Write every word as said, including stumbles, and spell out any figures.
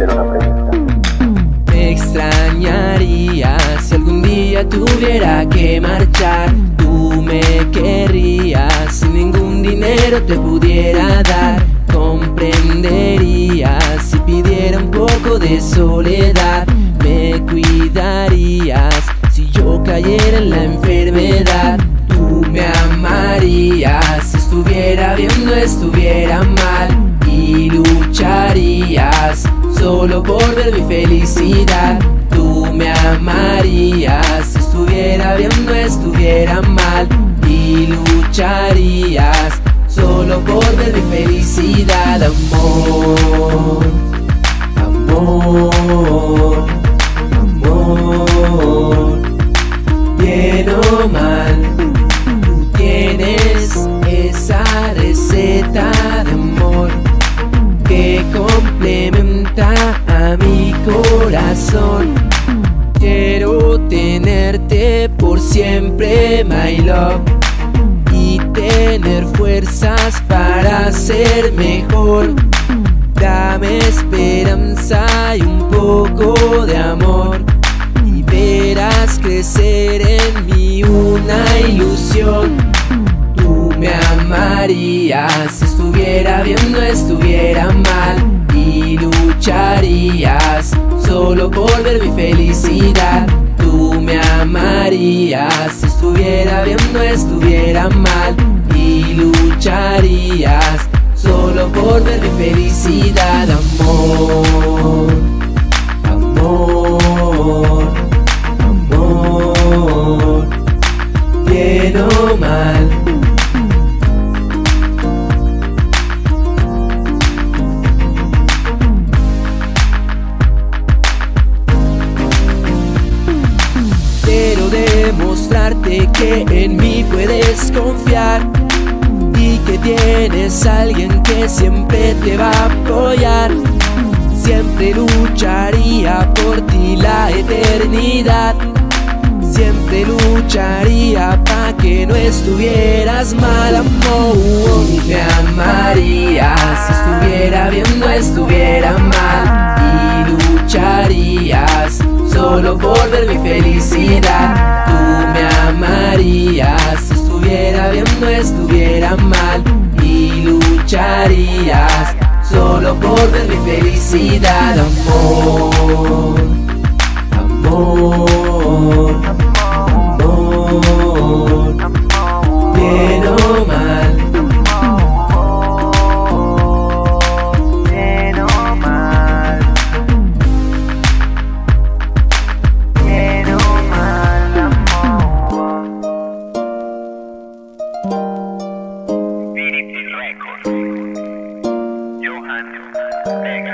hacer una pregunta. Me extrañaría si algún día tuviera que marchar. Tú me querrías si ningún dinero te pudiera dar. Comprenderías si pidiera un poco de soledad. Me cuidarías si yo cayera en la enfermedad. Tú me amarías si estuviera bien o estuviera mal. Y lucharías solo por ver mi felicidad. Tú me amarías si estuviera bien o estuviera mal. Y lucharías solo por ver mi felicidad. Amor, amor, amor, bien o mal, tú tienes esa receta de amor que complementa a mi corazón. Quiero tenerte por siempre, my love, y tener fuerzas para ser mejor. Dame esperanza y un poco de amor, y verás crecer en mí una ilusión. Tú me amarías si estuviera bien o estuviera mal. Y lucharías solo por ver mi felicidad. Tú me amarías si estuviera bien o estuviera mal. Y lucharías solo por ver mi felicidad. Amor, amor, amor, bien o mal. Quiero demostrarte que en mí puedes confiar y que tienes a alguien que siempre te va a apoyar. Siempre lucharía por ti la eternidad. Siempre lucharía pa' que no estuvieras mal, amor. Me amarías si estuviera bien o estuviera mal. Y lucharías solo por ver mi felicidad. Tú me amarías si estuviera bien o estuviera mal. Y lucharías solo por ver mi felicidad. Amor, amor, amor, bien o mal. Bien o mal, bien o mal, amor. Infinity Records, Johan Vega.